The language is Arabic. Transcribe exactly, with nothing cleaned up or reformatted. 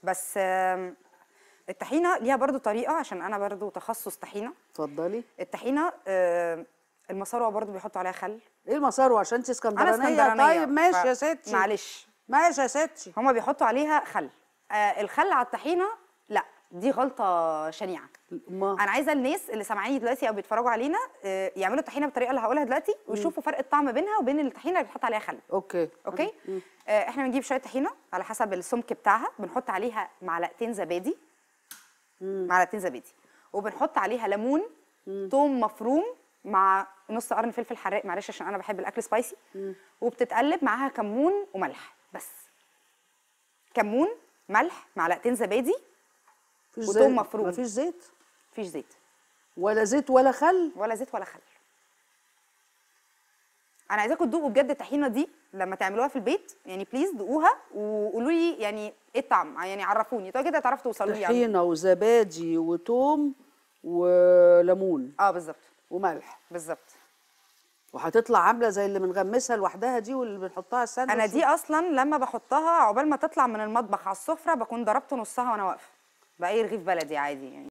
بس آم، الطحينه ليها برضو طريقه، عشان انا برضو تخصص طحينه. اتفضلي. الطحينه آم، المصاروع برضو بيحطوا عليها خل. ايه المسار عشان انت انا اسكندرانيه؟ اسكندرانيه طيب ماشي ف... يا ستي، معلش. ماشي يا ستي. هما بيحطوا عليها خل. آه الخل على الطحينه لا، دي غلطه شنيعه. ما انا عايزه الناس اللي سامعيني دلوقتي او بيتفرجوا علينا آه يعملوا الطحينه بالطريقه اللي هقولها دلوقتي، ويشوفوا فرق الطعم بينها وبين الطحينه اللي بيتحط عليها خل. اوكي اوكي. آه احنا بنجيب شويه طحينه على حسب السمك بتاعها، بنحط عليها معلقتين زبادي. معلقتين زبادي، وبنحط عليها ليمون، توم مفروم، مع نص قرن فلفل حراق، معلش عشان انا بحب الاكل سبايسي. وبتتقلب معاها كمون وملح بس. كمون، ملح، معلقتين زبادي، مفيش وتوم زيت؟ مفروم. مفيش زيت مفيش زيت ولا زيت ولا خل ولا زيت ولا خل. انا عايزاكم تدوقوا بجد الطحينه دي لما تعملوها في البيت، يعني بليز دوقوها وقولوا لي يعني ايه الطعم، يعني عرفوني طيب كده تعرفوا توصلوا لي يعني. طحينه وزبادي وتوم وليمون اه بالظبط وملح، بالظبط. وهتطلع عامله زي اللي بنغمسها لوحدها دي واللي بنحطها على الساندوتش. انا دي اصلا لما بحطها عقبال ما تطلع من المطبخ على السفره بكون ضربت نصها وانا واقفه باي رغيف بلدي عادي يعني.